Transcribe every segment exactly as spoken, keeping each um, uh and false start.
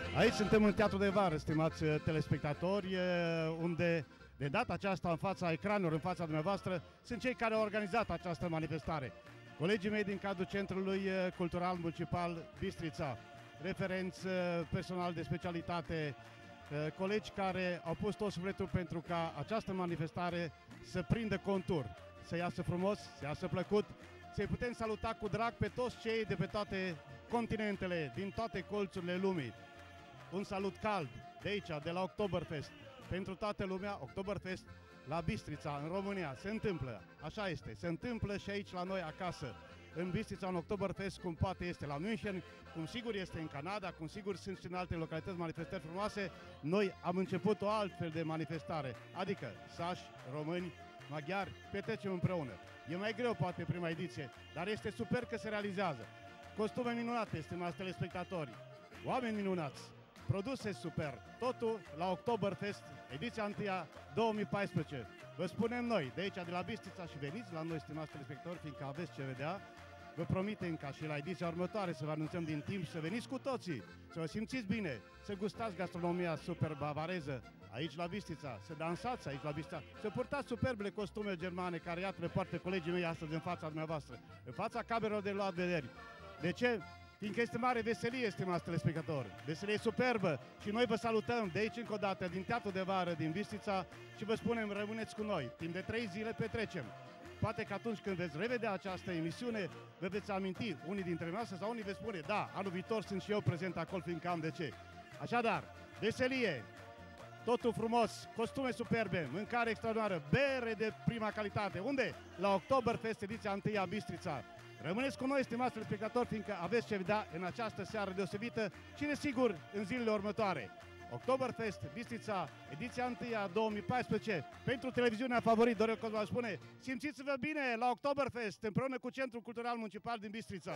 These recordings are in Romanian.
Aici suntem în Teatru de Vară, stimați telespectatori, unde de data aceasta în fața ecranelor, în fața dumneavoastră, sunt cei care au organizat această manifestare. Colegii mei din cadrul Centrului Cultural Municipal Bistrița, referenți personal de specialitate, colegi care au pus tot sufletul pentru ca această manifestare să prindă contur, să iasă frumos, să iasă plăcut, să-i putem saluta cu drag pe toți cei de pe toate continentele, din toate colțurile lumii. Un salut cald de aici, de la Oktoberfest, pentru toată lumea. Oktoberfest la Bistrița, în România, se întâmplă, așa este, se întâmplă și aici la noi acasă. În Bistrița, un Oktoberfest, cum poate este la München, cum sigur este în Canada, cum sigur sunt și în alte localități manifestări frumoase, noi am început o altfel de manifestare, adică sași, români, maghiari, petrecem împreună. E mai greu poate prima ediție, dar este super că se realizează. Costume minunate, stimați telespectatori, oameni minunați, produse super, totul la Oktoberfest, ediția întâia două mii paisprezece. Vă spunem noi, de aici, de la Bistrița, și veniți la noi, stimați telespectatori, fiindcă aveți ce vedea. Vă promitem ca și la ediția următoare să vă anunțăm din timp și să veniți cu toții, să vă simțiți bine, să gustați gastronomia super bavareză aici la Bistrița, să dansați aici la Bistrița, să purtați superbele costume germane care, iată, le poartă colegii mei astăzi în fața dumneavoastră, în fața camerelor de luat vederi. De ce? Fiindcă este mare veselie, stimați telespectatori, veselie superbă și noi vă salutăm de aici încă o dată, din Teatru de Vară, din Bistrița și vă spunem, rămâneți cu noi, timp de trei zile petrecem. Poate că atunci când veți revedea această emisiune, vă veți aminti unii dintre noastre sau unii veți spune, da, anul viitor sunt și eu prezent acolo, fiindcă am de ce. Așadar, veselie, totul frumos, costume superbe, mâncare extraordinară, bere de prima calitate. Unde? La Oktoberfest, ediția întâia Bistrița. Rămâneți cu noi, stimați telespectatori, fiindcă aveți ce vedea în această seară deosebită și, desigur, în zilele următoare. Oktoberfest, Bistrița, ediția întâia două mii paisprezece, pentru televiziunea favorit, Dorel Cosma spune, simțiți-vă bine la Oktoberfest, împreună cu Centrul Cultural Municipal din Bistrița.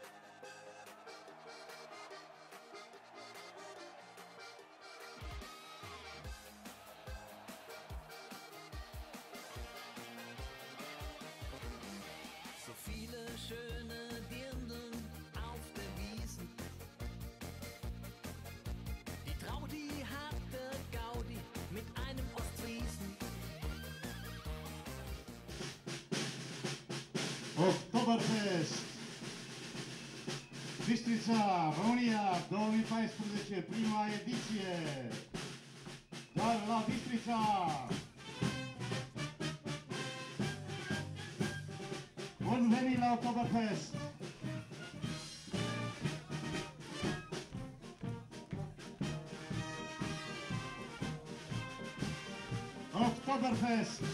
Schöne Dirnen auf der Wiesen. Die Traudi hatte Gaudi mit einem Ostfriesen. Oktoberfest Bistrița, România, două mii paisprezece, prima ediție. Doar la Bistrița. Bun venit la Oktoberfest! Oktoberfest!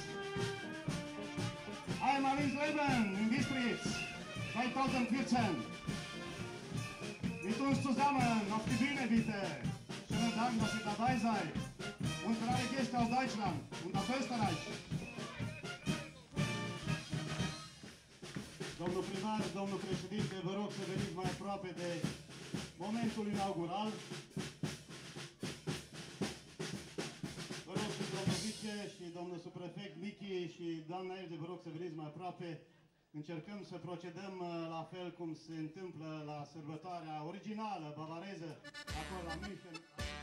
Einmal ins Leben in Bistritz zweitausendvierzehn! Mit uns zusammen auf die Bühne bitte! Schönen Dank, dass ihr dabei seid! Und für alle Gäste aus Deutschland und aus Österreich! Domnul primar, domnul președinte, vă rog să veniți mai aproape de momentul inaugural. Vă rog și domnul vice și domnul subprefect Michi și doamna Elde, vă rog să veniți mai aproape. Încercăm să procedăm la fel cum se întâmplă la sărbătoarea originală bavareză, acolo la München.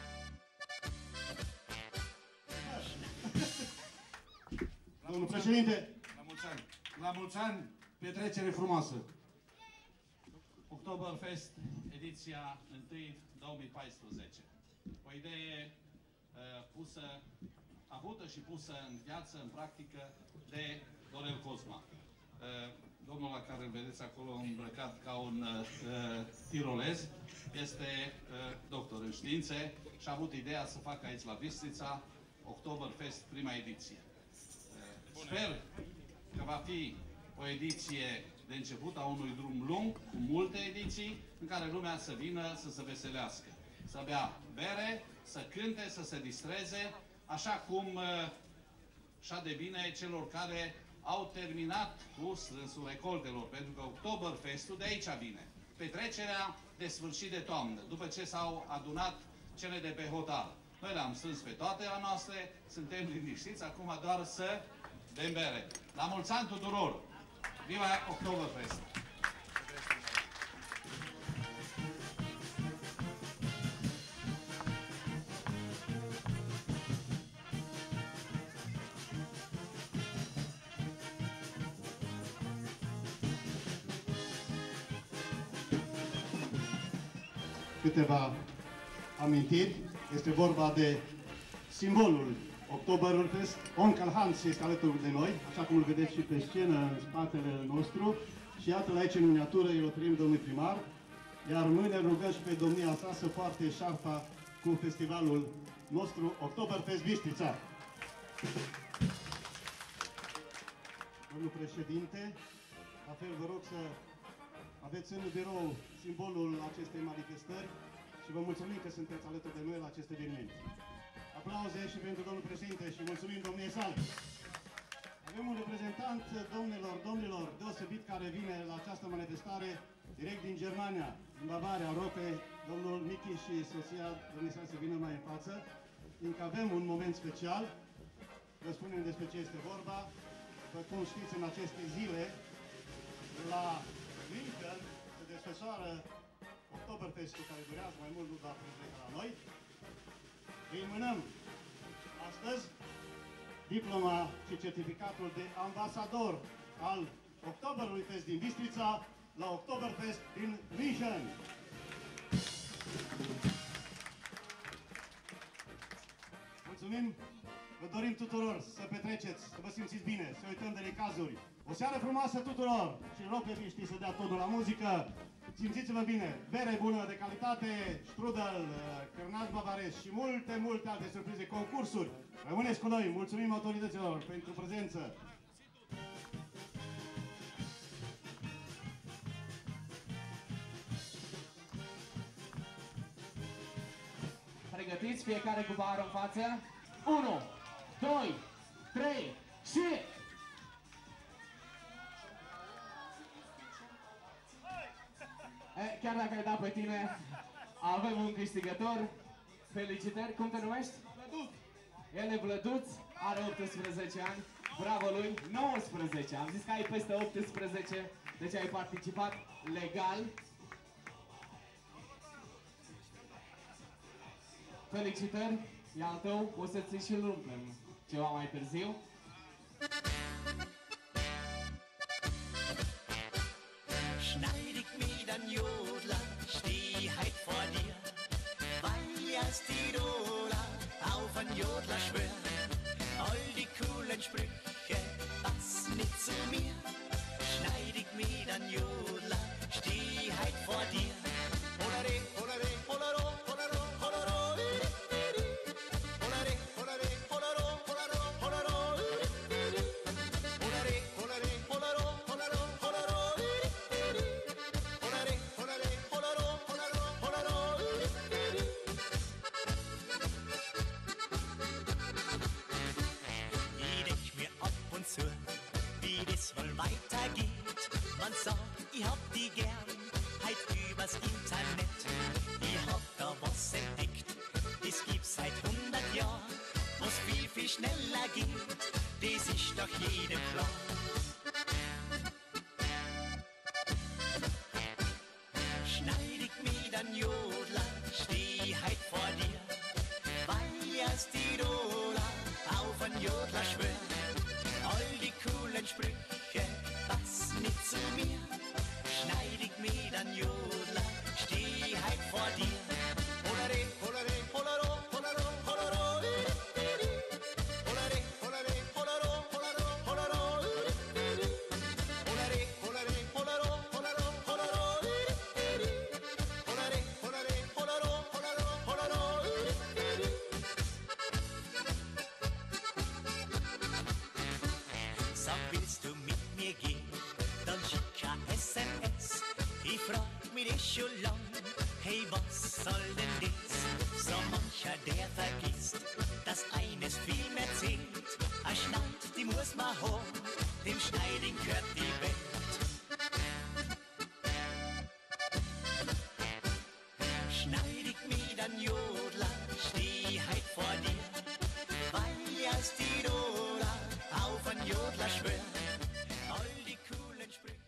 Domnul președinte! La mulți ani! La mulți ani! Petrecere frumoasă! Oktoberfest, ediția întâia două mii paisprezece. O idee uh, pusă, avută și pusă în viață, în practică, de Dorel Cosma. Uh, domnul la care îl vedeți acolo îmbrăcat ca un uh, tirolez, este uh, doctor în științe și a avut ideea să facă aici la Bistrița Oktoberfest, prima ediție. Uh, sper că va fi o ediție de început a unui drum lung, cu multe ediții, în care lumea să vină să se veselească. Să bea bere, să cânte, să se distreze, așa cum și-a de bine celor care au terminat cu strânsul recoltelor, pentru că Oktoberfestul de aici vine. Petrecerea de sfârșit de toamnă, după ce s-au adunat cele de pe hotar. Noi le-am strâns pe toate la noastre, suntem liniștiți, acum doar să bem bere. La mulți ani tuturor! Viva Oktoberfest! câteva amintiri. Este vorba de simbolul Oktoberfest. Onkel Hans este alături de noi, așa cum îl vedeți și pe scenă în spatele nostru. Și iată-l aici în miniatură, îl oferim domnului primar. Iar mâine rugăm și pe domnia sa să poarte șarfa cu festivalul nostru Oktoberfest Bistrița. Domnul președinte, la fel vă rog să aveți în birou simbolul acestei manifestări și vă mulțumim că sunteți alături de noi la acest eveniment. Aplauze și pentru domnul președinte și mulțumim domniei sale. Avem un reprezentant, domnilor, domnilor, deosebit care vine la această manifestare direct din Germania, din Bavaria. Rog pe domnul Michi și soția domniei sale să vină mai în față, fiindcă avem un moment special. Vă spunem despre ce este vorba. După cum știți, în aceste zile, la München se desfășoară Oktoberfestul, care durează mai mult, nu doar ca la noi. Îi mânăm astăzi diploma și certificatul de ambasador al Oktoberfest din Bistrița la Oktoberfest din München. Mulțumim! Vă dorim tuturor să petreceți, să vă simțiți bine, să uităm de necazuri. O seară frumoasă tuturor și rog pe miștii să dea totul la muzică. Simțiți-vă bine, bere bună de calitate, strudel, cărnaț bavarez și multe, multe alte surprize, concursuri. Rămâneți cu noi, mulțumim autorităților pentru prezență. Pregătiți, fiecare cu barul în față. unu, doi, trei și... E, chiar dacă ai dat pe tine, avem un câștigător. Felicitări, cum te numești? Vlăduț. El e Vlăduț, are optsprezece ani. Bravo lui, nouăsprezece. Am zis că ai peste optsprezece, deci ai participat legal. Felicitări, e al tău, o să ți și-l umplem ceva mai târziu. Schneid ich mich dann Jodler, steh heit vor dir, weil erst die Tiroler auf ein Jodler schwören. All die coolen Sprüche passen nicht zu mir. Schneid ich mich dann Jodler, steh heit vor dir. Olare, olare, olaro, olaro, olaro. Wie das wohl weitergeht. Man sagt, ich hab die gern, halt übers Internet. Ich hab da was entdeckt, das gibt's seit hundert Jahren. Was viel, viel schneller geht, das ist doch jedem klar. Schneid ich mich dann Jodler, steh halt vor dir, weil erst die Tiroler auf ein Jodler schwören. All die coolen Sprüche passen nicht zu mir. Schneid ich mich dann Jodler, steh halt vor dir. Olare, olare, olaro, olaro, olaro. Olare, olare, olaro, olaro, olaro. Olare, olare, olaro, olaro, olaro. Olare, olare, olaro, olaro, olaro. Sag, willst du mit mir gehen? Dann schick ein S M S. Ich frag mich das schon lang. Hey, was soll denn das? So mancher, der vergisst, dass eines viel mehr zählt. Ein Schneid, die muss man haben, dem Schneiden gehört die Welt. Schneid ich mich dann Jodler, steh halt vor dir, weil erst die Tiroler auf ein Jodler schwören. All die coolen Sprüche.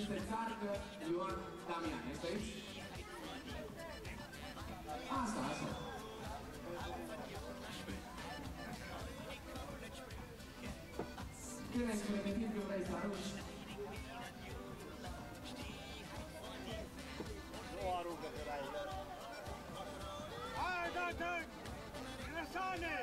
este Țarcă Ioan Damian. Este aici? Asta, așa. Când ești pregătit, când vrei să arunci? Nu aruncă de la el. Hai, dă-te! Lăsane!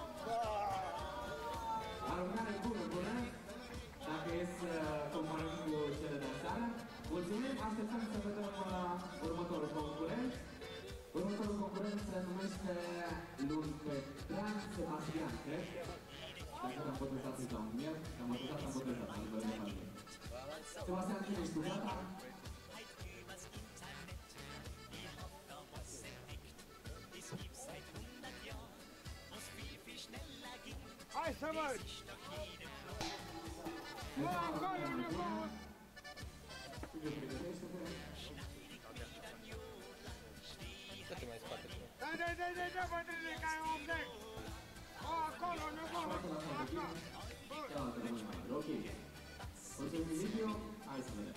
Aruncare bună, bună. Dacă e să comparăm cu cele de seară. Mulțumim, așteptăm să vedem uh, următorul concurent. Următorul concurent se numește Lun Petran Sebastian, cred? Dacă am botezat îi dau mier, că am botezat, am botezat, am botezat. Sebastian, cine ești tu, gata? Hai să mergi! Nu, acolo, nu, nu! Dă-te mai spate. Dai, dai, dai, dai, dai, bătrâne, că ai om de... O, acolo, nu, nu, acolo! Ok. Mulțumim, video. Hai să vedem.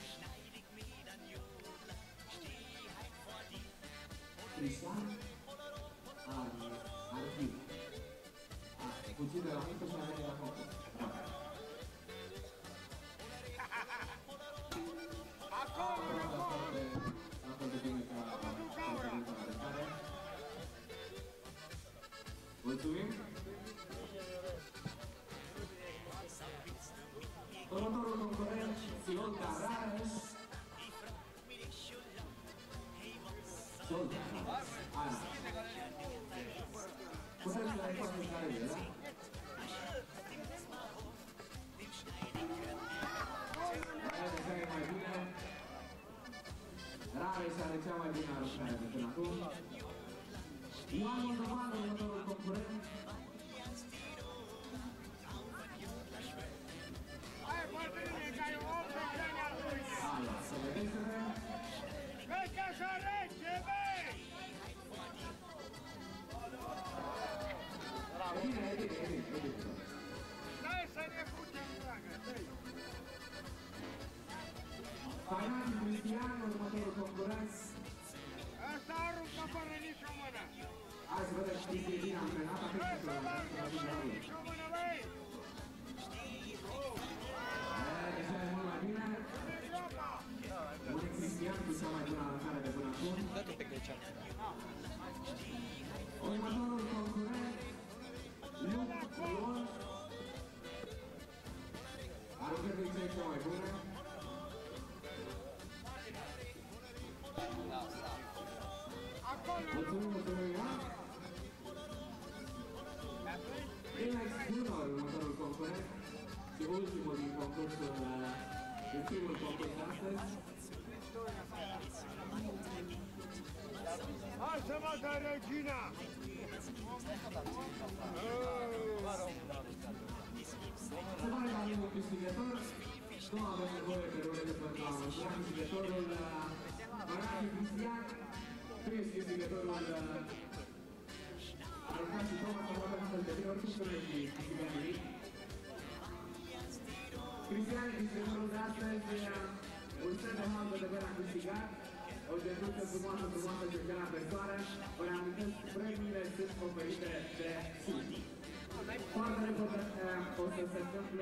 Cristian Arhiv. Puțin de la mică și a venit la concurs. Acolo, nu, acolo! La fel de bine ca președinta la arestare. Mulțumim! Următorul concurent, Sionta Rareș. Sionta Rareș. Aia. Puteți să le faceți care e, da? Aia deja e mai bine. Rareș are cea mai bună aruncare de până acum. Ioan Moldovan, următorul concurent. Hai, bătrâne, că ai om de vremea lui! Aia, să vedeți-vă. Vezi că așa rece, băi! E bine, e bine, e bine, e bine. Stai să ne futem, dragă, dă-i! Fainati Cristian, următorul concurent. Ăsta aruncă fără nicio mână! Hai să vedem știți e bine antrenat, atât Vrei să să vă aruncă fără nicio mână, băi! deja e mult mai bine. Unde Cristian cu cea mai bună aruncare de până acum. Dă-te pe Grecean. Următorul concurent, Luc Ion. Aruncări de cei cea mai bune. Mulțumim, mulțumim, Ioan. Alex Junior, următorul concurent și ultimul din concursul, din primul concurs de astăzi. Hai să vadă Regina! Se pare că avem un câștigător. Nu avem nevoie de rulete pentru a anunța câștigătorul Mărnache Cristian. Tu ești câștigătorul aruncat și Toma să vadă astfel de bine, oricum să nu ești câștigat nimic. Cristian, câștigătorul de astăzi, un set de halbă de bere a câștigat. O dezvoltă frumoasă, frumoasă cercarea pe soară. Vă reamintesc, premiile sunt oferite de sus. Foarte repede o să se întâmple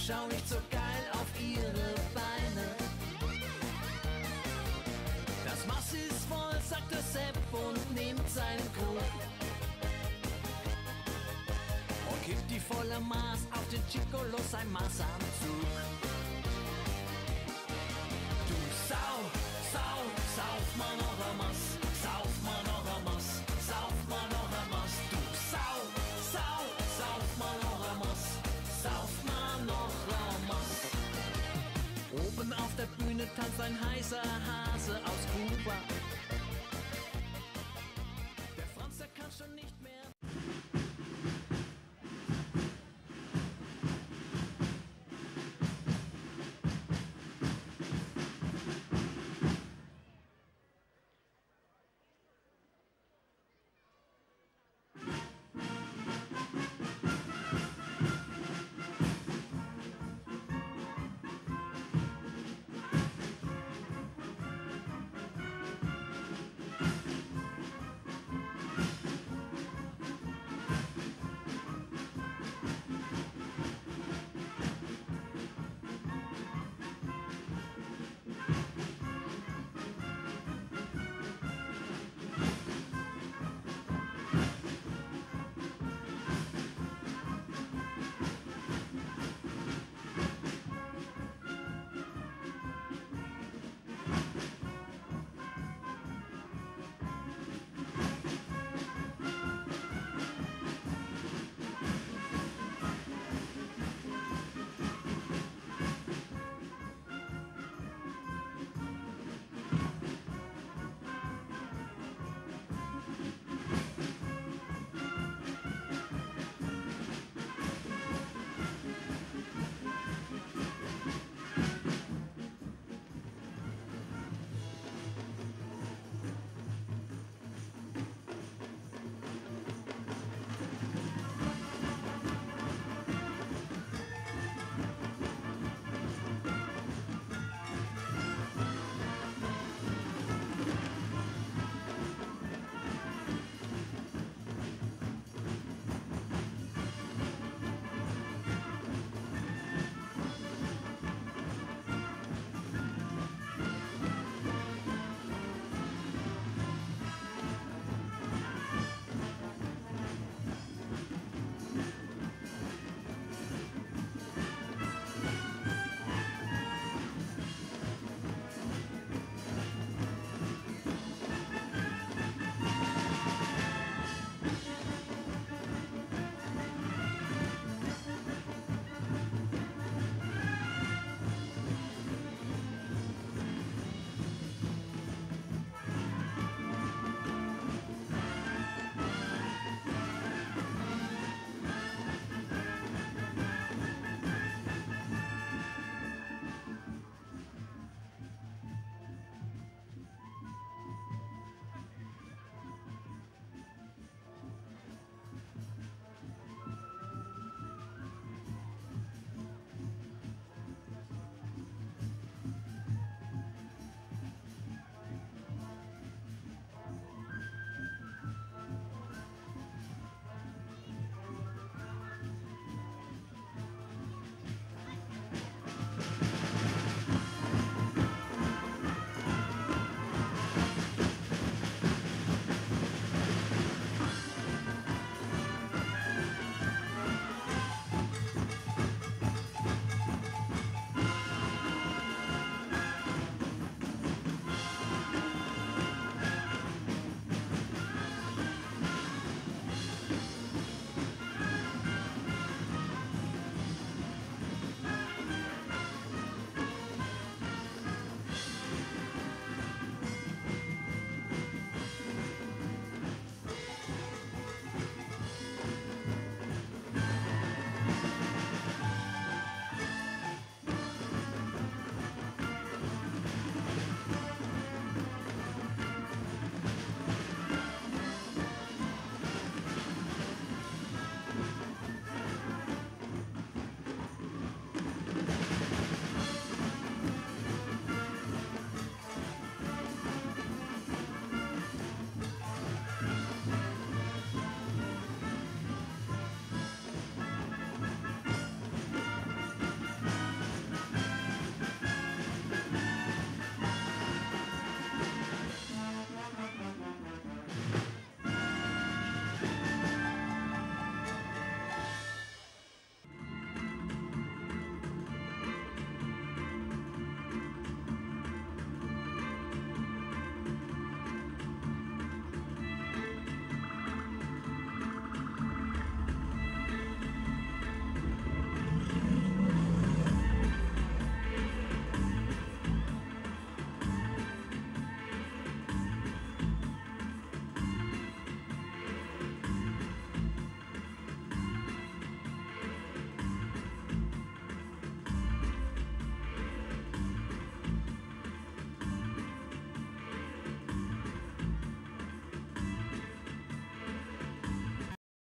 schau nicht so geil auf ihre Beine. Das Maß ist voll, sagt der Sepp und nimmt seinen Krug. Und kippt die volle Maß auf den Chicolo sein Maßanzug. Du Sau, Sau, sauf mal noch